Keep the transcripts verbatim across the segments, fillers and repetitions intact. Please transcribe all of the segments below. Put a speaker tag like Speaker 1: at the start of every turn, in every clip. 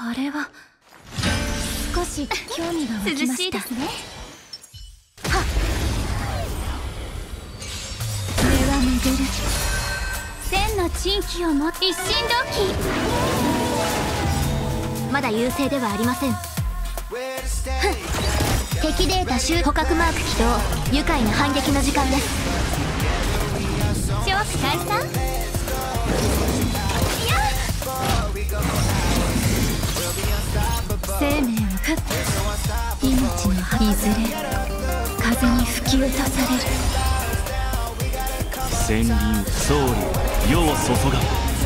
Speaker 1: あれは少し興味が湧きました。涼しいですね。はっ、目はめでる。千の珍奇をも一心同期。まだ優勢ではありません。ふん、敵データ集捕獲マーク起動。愉快な反撃の時間です。超期待さん。生命をふっ、命のいずれ風に吹き落とされる。
Speaker 2: 千輪総理世を注が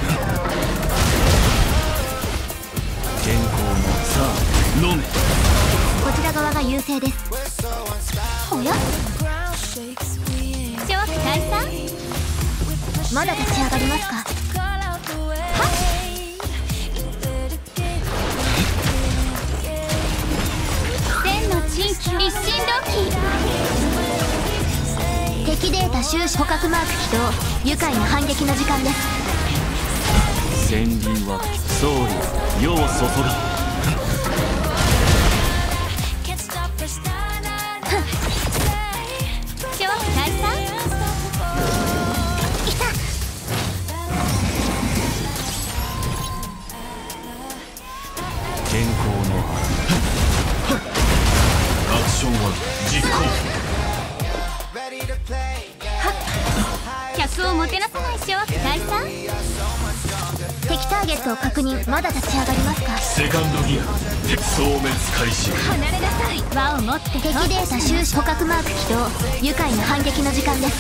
Speaker 2: 健康のさあ飲め。
Speaker 1: こちら側が優勢です。おや、超期待さん。まだ立ち上がりますか。はっ、千の珍奇一心同期。敵データ収支捕獲マーク起動。愉快な反撃の時間です。
Speaker 2: 千輪は総理世を注が
Speaker 1: 超期待さん。いた。
Speaker 2: 健康のアクションは実行。
Speaker 1: 客をもてなさない超期待さん。敵ターゲットを確認。まだ立ち上がりますか。
Speaker 2: セカンドギア総滅開始。
Speaker 1: 離れなさい。輪を持って。敵データ収支捕獲マーク起動。愉快な反撃の時間です。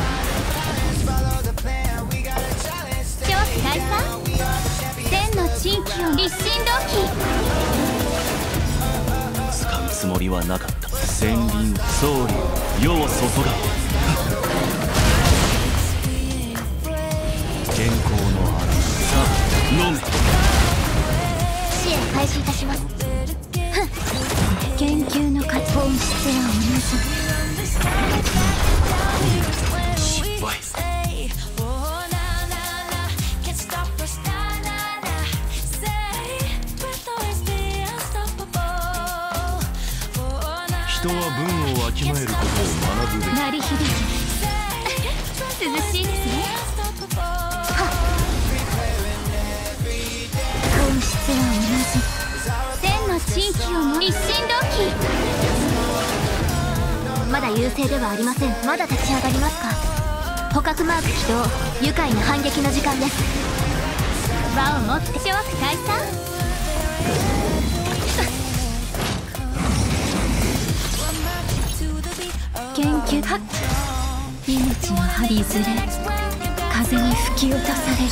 Speaker 1: 超期待さん。千の珍奇を一心同期。
Speaker 2: 使うつもりはなかった。千輪総理世を注が健康のあらさあ飲め。
Speaker 1: 支援開始いたします。ふん、研究の本質は
Speaker 2: 失敗。人は文をわきまえることを学ぶべき。
Speaker 1: 鳴り響き涼しいですね。はっ、本質は同じ。千の珍奇をも一心同期。まだ優勢ではありません。まだ立ち上がりますか。捕獲マーク起動。愉快な反撃の時間です。輪を持って。超期待さん。研究はっ、命の針いずれ風に吹き落とされる。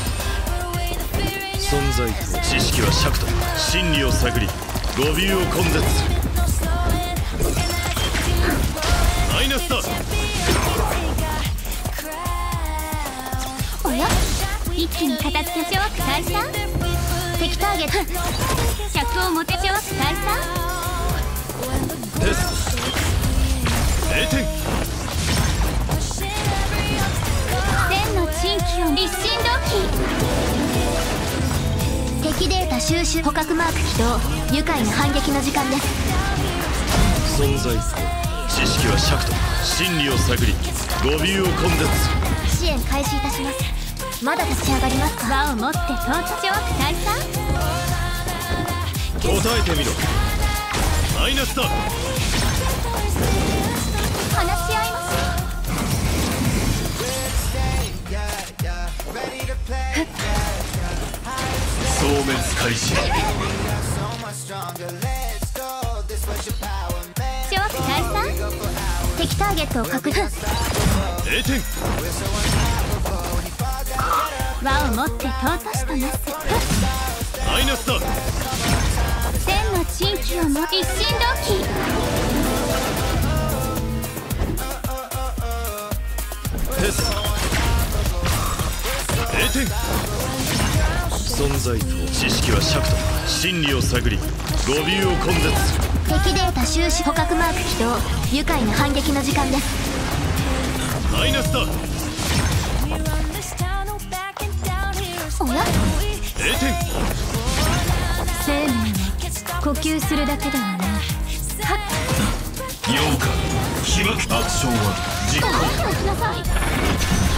Speaker 2: 存在と知識は尺と真理を探り語尾を根絶する。マイナスだ。
Speaker 1: おや、一気に片付け。超期待さん。敵ターゲット客をもて。超期待さん。
Speaker 2: ですれいてん。
Speaker 1: 千の珍奇を一心同期。敵データ収集捕獲マーク起動。愉快な反撃の時間です。
Speaker 2: 存在と知識は尺と真理を探り語尾を根絶す
Speaker 1: る。支援開始いたします。まだ立ち上がりますか。輪を持って到達。超期待さん。
Speaker 2: 答えてみろ。マイナスだ。
Speaker 1: 話し合います。
Speaker 2: 総滅開始。
Speaker 1: 超期待さん。敵ターゲットを確認。
Speaker 2: れいてん。
Speaker 1: 輪を持って尊しとなす。
Speaker 2: マイナスだ。
Speaker 1: 千の珍奇をも一心同期。
Speaker 2: ですれいてん。存在と知識は尺と真理を探り語尾を根絶する。
Speaker 1: 敵データ収支捕獲マーク起動。愉快な反撃の時間です。
Speaker 2: マイナスだ。
Speaker 1: おや、
Speaker 2: れいてん。
Speaker 1: 千呼吸するだけではない。はっ
Speaker 2: ようか、起爆アクションは実行。
Speaker 1: 待ちなさい。